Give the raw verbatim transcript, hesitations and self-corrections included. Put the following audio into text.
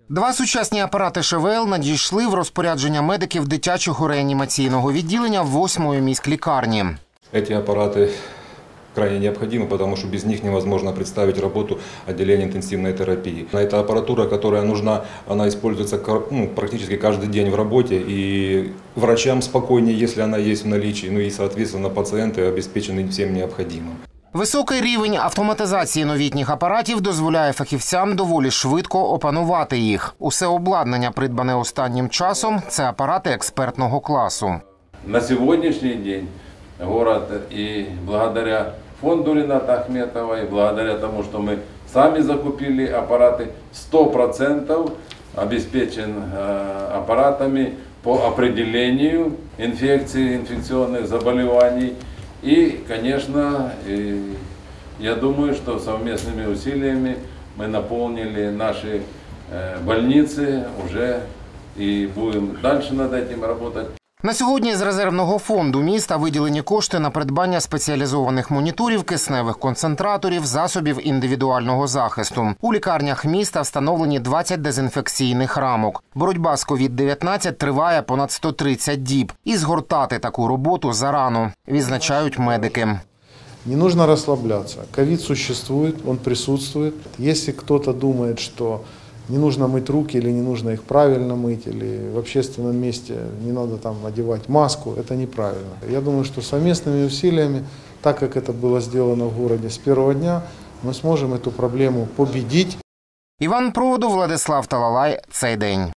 Два сучасні апарати ШВЛ надійшли в розпорядження медиків дитячого реанімаційного відділення восьмої міськлікарні. Ці апарати крайне необходимы, потому что без них невозможно представить работу отделения интенсивной терапии. Это аппаратура, которая нужна, она используется ну, практически каждый день в работе, и врачам спокойнее, если она есть в наличии, ну и, соответственно, пациенты обеспечены всем необходимым. Високий рівень автоматизації новітніх апаратів дозволяє фахівцям доволі швидко опанувати їх. Усе обладнання, придбане останнім часом, це апарати експертного класу. На сьогоднішній день город и благодаря фонду Рината Ахметова, и благодаря тому, что мы сами закупили аппараты, сто процентов обеспечен аппаратами по определению инфекций, инфекционных заболеваний. И, конечно, я думаю, что совместными усилиями мы наполнили наши больницы уже и будем дальше над этим работать. На сьогодні з резервного фонду міста виділені кошти на придбання спеціалізованих моніторів, кисневих концентраторів, засобів індивідуального захисту. У лікарнях міста встановлені двадцять дезінфекційних рамок. Боротьба з ковід дев'ятнадцять триває понад сто тридцять діб. І згортати таку роботу зарано, відзначають медики. Не нужно расслабляться. Ковид существует, он присутствует. Если кто-то думает, что не нужно мыть руки или не нужно их правильно мыть, или в общественном месте не надо там одевать маску, это неправильно. Я думаю, что совместными усилиями, так как это было сделано в городе с первого дня, мы сможем эту проблему победить. Іван Проводов, Владислав Талалай. Цей день.